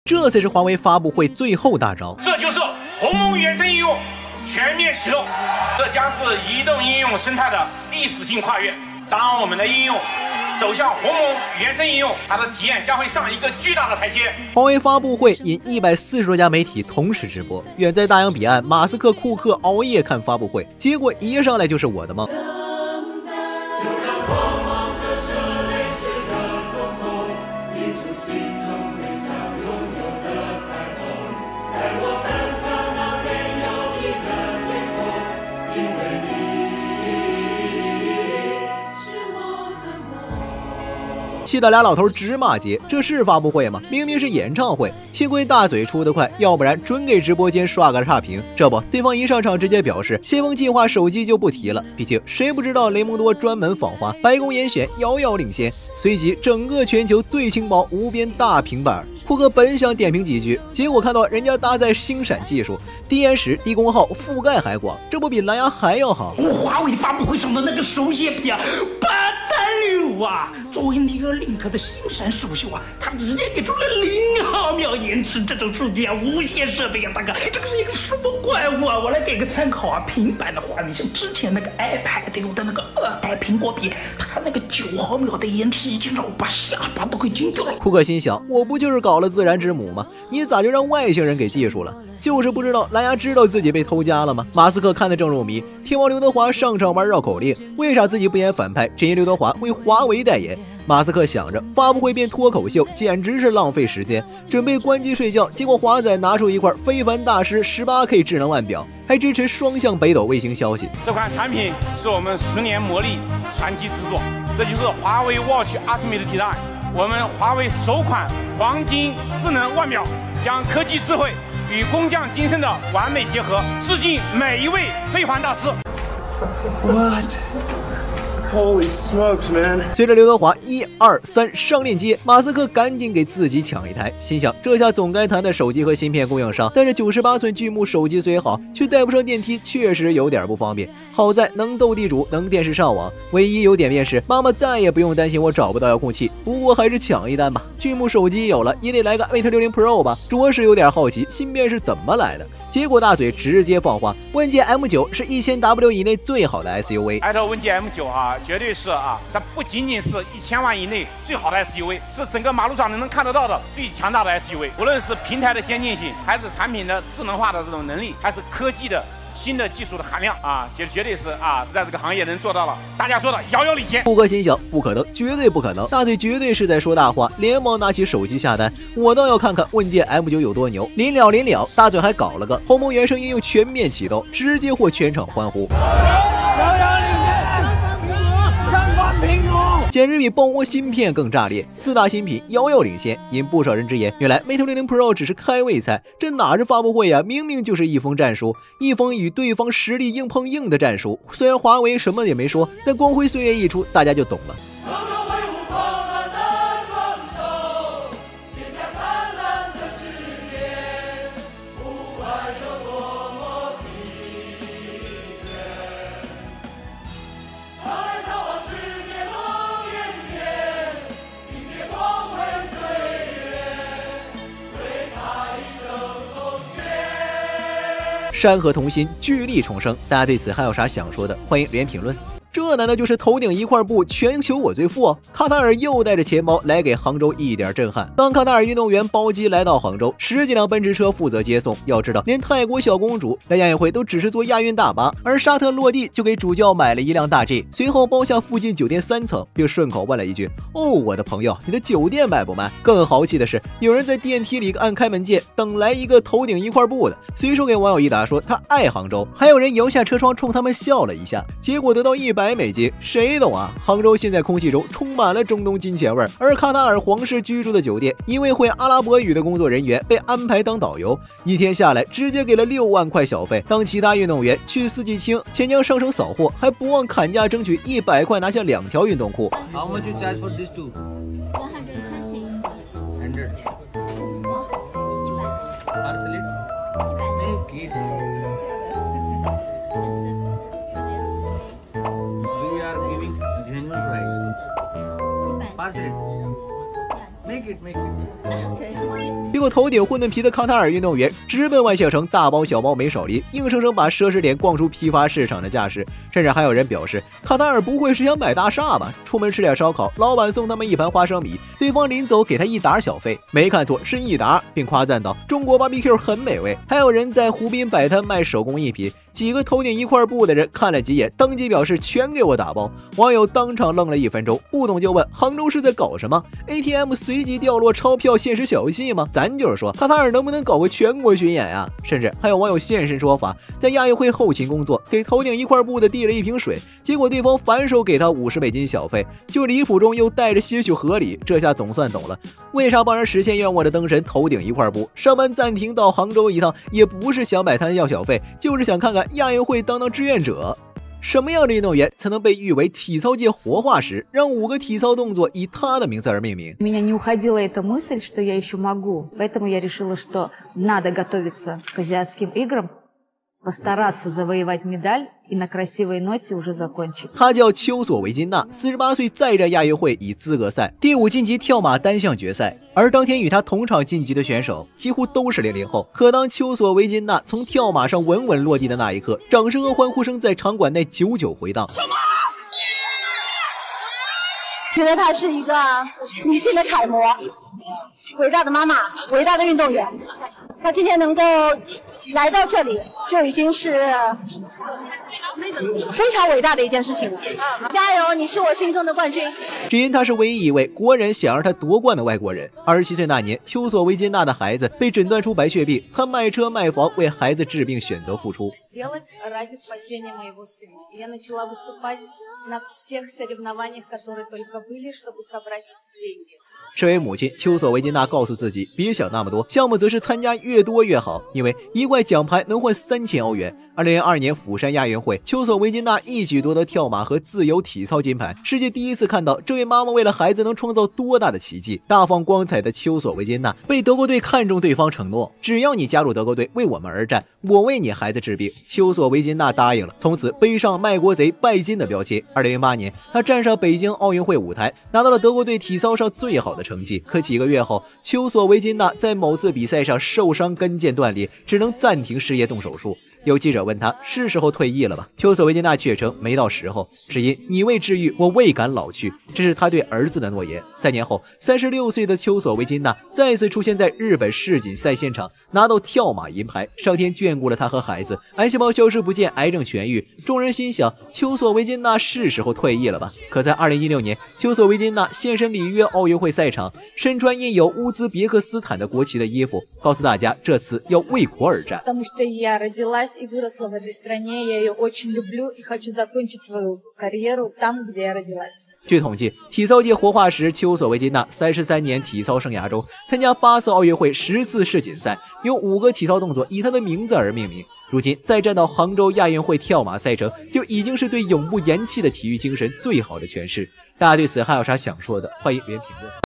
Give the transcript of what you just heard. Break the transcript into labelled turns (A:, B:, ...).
A: 这才是华为发布会最后大招。
B: 这就是鸿蒙原生应用全面启动，这将是移动应用生态的历史性跨越。当我们的应用走向鸿蒙原生应用，它的体验将会上一个巨大的台阶。
A: 华为发布会引140多家媒体同时直播，远在大洋彼岸，马斯克、库克熬夜看发布会，结果一上来就是我的梦。气得俩老头直骂街，这是发布会吗？明明是演唱会。幸亏大嘴出得快，要不然准给直播间刷个差评。这不，对方一上场直接表示先锋计划手机就不提了，毕竟谁不知道雷蒙多专门访华，白宫严选遥遥领先。随即整个全球最轻薄无边大平板。库克本想点评几句，结果看到人家搭载星闪技术，低延时、低功耗，覆盖还广，这不比蓝牙还要好？
C: 华为发布会上的那个手机不得了啊！作为那个Link的星闪属性啊，它直接给出了0毫秒延迟，这种数据啊，无线设备啊，大哥，这个是一个什么怪物啊？我来给个参考啊，平板的话，你像之前那个 iPad 用的那个2代苹果笔，它那个9毫秒的延迟已经让我把下巴都给惊掉了。
A: 库克心想，我不就是搞了自然之母吗？你咋就让外星人给技术了？就是不知道蓝牙知道自己被偷家了吗？马斯克看得正入迷，天王刘德华上场玩绕口令，为啥自己不演反派，只因刘德华为华为代言？马斯克想着发布会变脱口秀，简直是浪费时间，准备关机睡觉，结果华仔拿出一块非凡大师 18K 智能腕表，还支持双向北斗卫星消息。
B: 这款产品是我们10年磨砺传奇之作，这就是华为 Watch Ultimate Design， 我们华为首款黄金智能腕表，将科技智慧与工匠精神的完美结合，致敬每一位非凡大师。
D: What? Holy smokes, man！
A: 随着刘德华1、2、3上链接，马斯克赶紧给自己抢一台，心想这下总该谈的手机和芯片供应商。但是98寸巨幕手机虽好，却带不上电梯，确实有点不方便。好在能斗地主，能电视上网，唯一优点便是妈妈再也不用担心我找不到遥控器。不过还是抢一单吧，巨幕手机有了，也得来个 Mate 60 Pro 吧。着实有点好奇芯片是怎么来的。结果大嘴直接放话，问界 M9 是1000W 以内最好的 SUV。
B: 艾特问界 M9啊，绝对是啊，它不仅仅是1000万以内最好的 SUV， 是整个马路上能看得到的最强大的 SUV。无论是平台的先进性，还是产品的智能化的这种能力，还是科技的新的技术的含量啊，绝对是啊，是在这个行业能做到了大家说的遥遥领先。
A: 库克心想，不可能，绝对不可能，大嘴绝对是在说大话，连忙拿起手机下单。我倒要看看问界 M9 有多牛。临了，大嘴还搞了个鸿蒙原生应用全面启动，直接获全场欢呼。简直比爆窝芯片更炸裂，4大新品遥遥领先。引不少人直言，原来 Mate 60 Pro 只是开胃菜，这哪是发布会呀？明明就是一封战书，一封与对方实力硬碰硬的战书。虽然华为什么也没说，但光辉岁月一出，大家就懂了。山河同心，聚力重生。大家对此还有啥想说的？欢迎留言评论。这难道就是头顶一块布，全球我最富？卡塔尔又带着钱包来给杭州一点震撼。当卡塔尔运动员包机来到杭州，10几辆奔驰车负责接送。要知道，连泰国小公主来亚运会都只是坐亚运大巴，而沙特落地就给主教买了一辆大 G， 随后包下附近酒店3层，并顺口问了一句：“哦，我的朋友，你的酒店卖不卖？”更豪气的是，有人在电梯里按开门键，等来一个头顶一块布的，随手给网友一打说他爱杭州，还有人摇下车窗冲他们笑了一下，结果得到100美金，谁懂啊？杭州现在空气中充满了中东金钱味儿，而卡塔尔皇室居住的酒店，一位会阿拉伯语的工作人员被安排当导游，一天下来直接给了6万块小费。当其他运动员去四季青前江商城扫货，还不忘砍价争取100块拿下2条运动裤。
E: How much you charge for these two?
F: 120.
E: 100. Parcel it. Make it. We are giving genuine price. Parcel it. Make it.
A: 结果头顶混沌皮的卡塔尔运动员直奔万象城大包小包没少离，硬生生把奢侈点逛出批发市场的架势。甚至还有人表示，卡塔尔不会是想买大厦吧？出门吃点烧烤，老板送他们一盘花生米，对方临走给他1沓小费，没看错是1沓，并夸赞道中国 BBQ 很美味。还有人在湖滨摆摊卖手工艺品，几个头顶一块布的人看了几眼，当即表示全给我打包。网友当场愣了1分钟，不懂就问杭州是在搞什么 ？ATM 随机掉落钞票现实小游戏吗？咱就是说，卡塔尔能不能搞个全国巡演呀？甚至还有网友现身说法，在亚运会后勤工作，给头顶一块布的递了一瓶水，结果对方反手给他50美金小费，就离谱中又带着些许合理。这下总算懂了，为啥帮人实现愿望的灯神头顶一块布，上班暂停到杭州一趟，也不是想摆摊要小费，就是想看看亚运会当志愿者。什么样的运动员才能被誉为体操界活化石，让5个体操动作以他的名字而命名？
F: У меня не уходила эта мысль, что я еще могу, поэтому я решила, что надо готовиться к азиатским играм, постараться завоевать медаль и на красивой ноте уже закончить。
A: 他叫丘索维金娜，48岁再战亚运会以资格赛，第5晋级跳马单项决赛。而当天与他同场晋级的选手几乎都是00后。可当丘索维金娜从跳马上稳稳落地的那一刻，掌声和欢呼声在场馆内久久回荡。
G: 觉得她是一个女性的楷模，伟大的妈妈，伟大的运动员。她今天能够来到这里，就已经是非常伟大的一件事情了。加油，你是我心中的冠军。
A: 只因他是唯一一位国人想让他夺冠的外国人。27岁那年，丘索维金娜的孩子被诊断出白血病，他卖车卖房为孩子治病，选择付出。身为母亲，丘索维金娜告诉自己别想那么多，项目则是参加越多越好，因为一块奖牌能换3000欧元。2002年釜山亚运会，丘索维金娜一举夺得跳马和自由体操金牌，世界第一次看到这位妈妈为了孩子能创造多大的奇迹。大放光彩的丘索维金娜被德国队看中，对方承诺只要你加入德国队为我们而战，我为你孩子治病。丘索维金娜答应了，从此背上卖国贼拜金的标签。2008年，她站上北京奥运会舞台，拿到了德国队体操上最好的成绩。可几个月后，丘索维金娜在某次比赛上受伤跟腱断裂，只能暂停事业动手术。有记者问他是时候退役了吧？丘索维金娜却称没到时候，只因你未治愈，我未敢老去，这是他对儿子的诺言。3年后，36岁的丘索维金娜再次出现在日本世锦赛现场，拿到跳马银牌。上天眷顾了他和孩子，癌细胞消失不见，癌症痊愈。众人心想，丘索维金娜是时候退役了吧？可在2016年，丘索维金娜现身里约奥运会赛场，身穿印有乌兹别克斯坦的国旗的衣服，告诉大家这次要为国而战。
H: и выросла в этой стране, я ее очень люблю и хочу закончить свою карьеру там, где я родилась。
A: 据统计，体操界活化石丘索维金娜33年体操生涯中，参加8次奥运会、10次世锦赛，有5个体操动作以她的名字而命名。如今再站到杭州亚运会跳马赛程，就已经是对永不言弃的体育精神最好的诠释。大家对此还有啥想说的？欢迎留言评论。